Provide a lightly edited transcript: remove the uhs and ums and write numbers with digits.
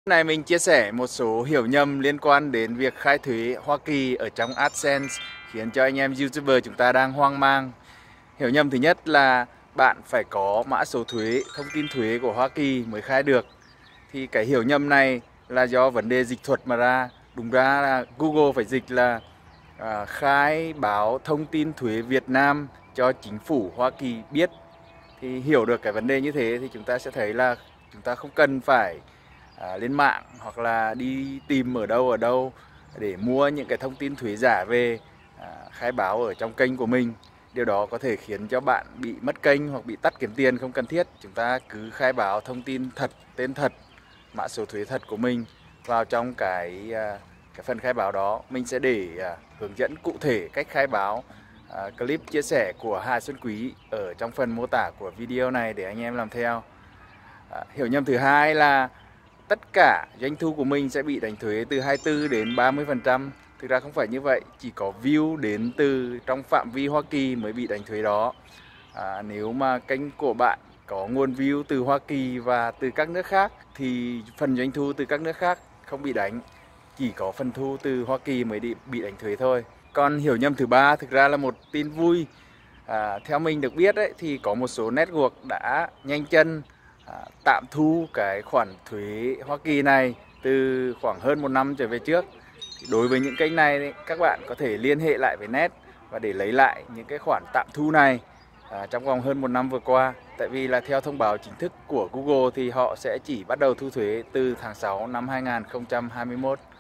Này mình chia sẻ một số hiểu nhầm liên quan đến việc khai thuế Hoa Kỳ ở trong AdSense khiến cho anh em YouTuber chúng ta đang hoang mang. Hiểu nhầm thứ nhất là bạn phải có mã số thuế, thông tin thuế của Hoa Kỳ mới khai được. Thì cái hiểu nhầm này là do vấn đề dịch thuật mà ra. Đúng ra là Google phải dịch là khai báo thông tin thuế Việt Nam cho chính phủ Hoa Kỳ biết. Thì hiểu được cái vấn đề như thế thì chúng ta sẽ thấy là chúng ta không cần phải lên mạng hoặc là đi tìm ở đâu để mua những cái thông tin thuế giả về khai báo ở trong kênh của mình. Điều đó có thể khiến cho bạn bị mất kênh hoặc bị tắt kiếm tiền không cần thiết. Chúng ta cứ khai báo thông tin thật, tên thật, mã số thuế thật của mình vào trong cái phần khai báo đó. Mình sẽ để hướng dẫn cụ thể cách khai báo, clip chia sẻ của Hà Xuân Quý ở trong phần mô tả của video này để anh em làm theo. Hiểu nhầm thứ hai là tất cả doanh thu của mình sẽ bị đánh thuế từ 24 đến 30%. Thực ra không phải như vậy, chỉ có view đến từ trong phạm vi Hoa Kỳ mới bị đánh thuế đó. Nếu mà kênh của bạn có nguồn view từ Hoa Kỳ và từ các nước khác thì phần doanh thu từ các nước khác không bị đánh, chỉ có phần thu từ Hoa Kỳ mới bị đánh thuế thôi. Còn hiểu nhầm thứ ba thực ra là một tin vui. Theo mình được biết ấy, thì có một số network đã nhanh chân tạm thu cái khoản thuế Hoa Kỳ này từ khoảng hơn một năm trở về trước. Đối với những kênh này các bạn có thể liên hệ lại với Net và để lấy lại những cái khoản tạm thu này trong vòng hơn một năm vừa qua. Tại vì là theo thông báo chính thức của Google thì họ sẽ chỉ bắt đầu thu thuế từ tháng 6 năm 2021.